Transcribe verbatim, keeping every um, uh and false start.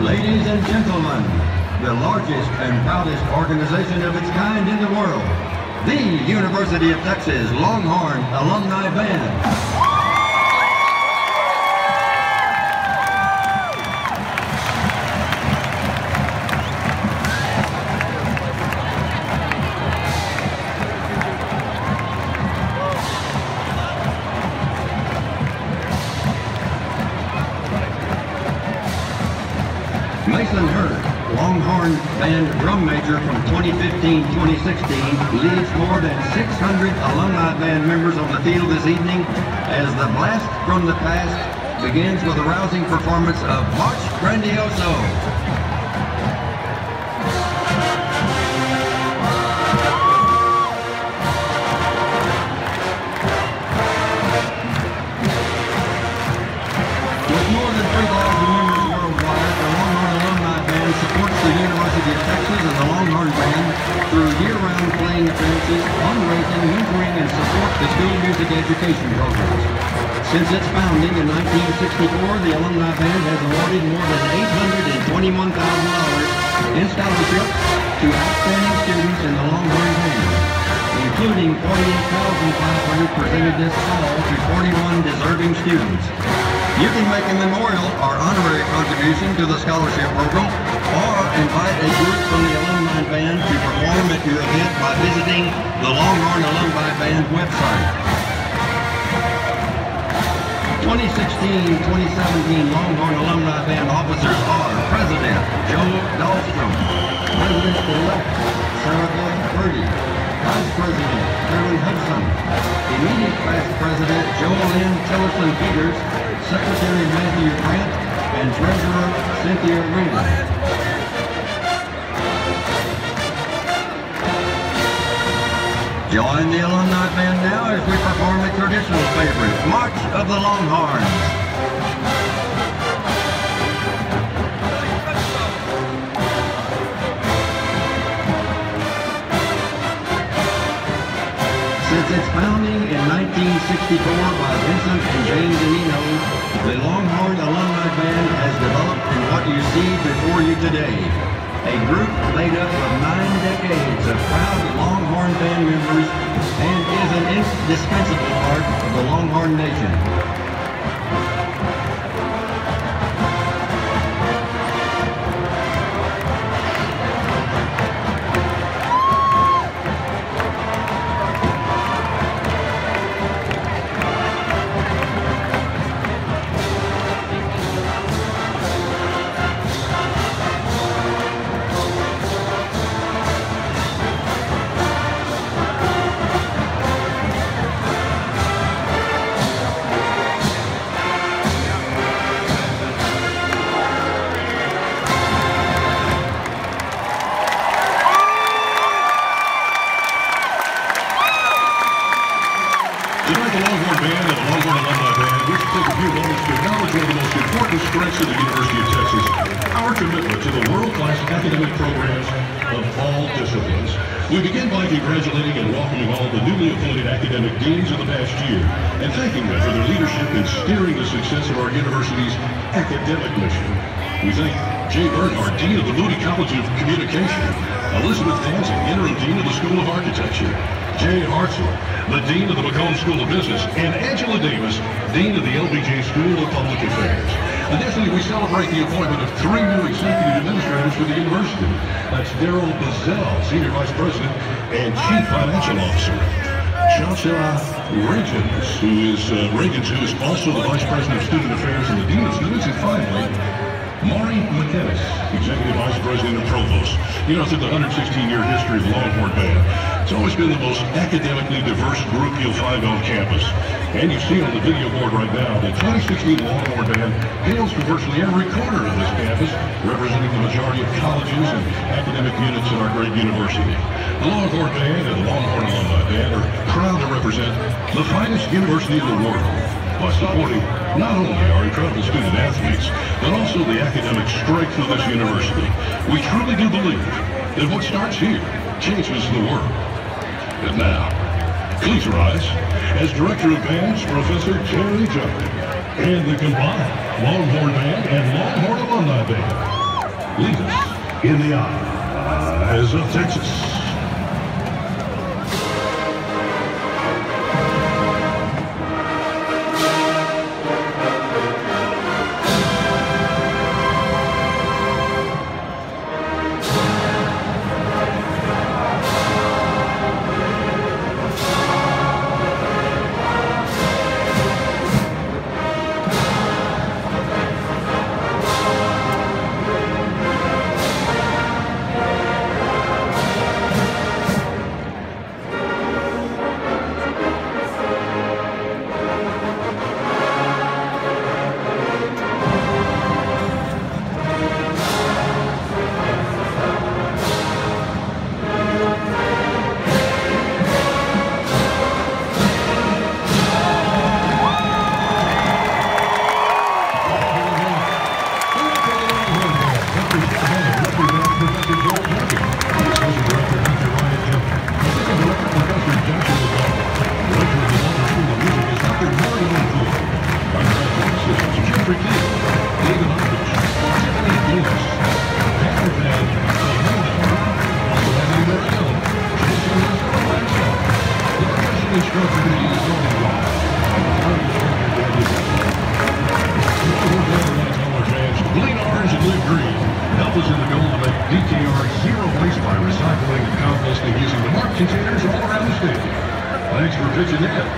Ladies and gentlemen, the largest and proudest organization of its kind in the world, the University of Texas Longhorn Alumni Band. Mason Hurd, Longhorn Band drum major from twenty fifteen twenty sixteen, leads more than six hundred alumni band members on the field this evening as the blast from the past begins with a rousing performance of March Grandioso. Supports the University of Texas and the Longhorn Band through year-round playing appearances, fundraising, mentoring, and support the school music education programs. Since its founding in nineteen sixty-four, the Alumni Band has awarded more than eight hundred twenty-one thousand dollars in scholarships to outstanding students in the Longhorn Band, including forty-eight thousand five hundred dollars presented this fall to forty-one deserving students. You can make a memorial or honorary contribution to the scholarship program, or invite a group from the Alumni Band to perform at your event by visiting the Longhorn Alumni Band website. twenty sixteen twenty seventeen Longhorn Alumni Band officers are President Joe Dahlstrom, President-elect Sarah Beth Purdy, Vice President Karen Hudson, Immediate Past President Joanne Tillerson-Peters, Secretary Matthew Grant, and Treasurer Cynthia Ringler. Join the Alumni Band now as we perform a traditional favorite, March of the Longhorns. Since its founding in nineteen sixty-four by Vincent and James Anino, the Longhorn Alumni Band has developed in what you see before you today. A group made up of nine decades of proud Longhorn Band members and is an indispensable part of the Longhorn Nation. Tonight, the Longhorn Band and the Longhorn Alumni Band wish to take a few moments to acknowledge one of the most important strengths of the University of Texas, our commitment to the world-class academic programs of all disciplines. We begin by congratulating and welcoming all the newly appointed academic deans of the past year and thanking them for their leadership in steering the success of our university's academic mission. We thank Jay Bernhardt, Dean of the Moody College of Communication, Elizabeth Danzig, Interim Dean of the School of Architecture, Jay Hartzell, the Dean of the McComb School of Business, and Angela Davis, Dean of the L B J School of Public Affairs. Additionally, we celebrate the appointment of three new executive administrators for the university. That's Daryl Bazell, Senior Vice President and Chief Financial Officer. Chacha Reagens, who is uh, Reagens, who is also the Vice President of Student Affairs and the Dean of Students. And finally, Maury McInnes, Executive Vice President and Provost. You know, through the one hundred sixteen year history of the Longhorn Band, it's always been the most academically diverse group you'll find on campus. And you see on the video board right now, the twenty sixteen Longhorn Band hails from virtually every corner of this campus, representing the majority of colleges and academic units in our great university. The Longhorn Band and the Longhorn Alumni Band are proud to represent the finest university in the world by supporting not only our incredible student athletes, but also the academic strength of this university. We truly do believe that what starts here changes the world. And now, please rise as Director of Bands, Professor Terry Judd, and the combined Longhorn Band and Longhorn Alumni Band. lead us in the eyes of Texas. D K R zero waste by recycling and composting using the marked containers all around the state. Thanks for pitching in.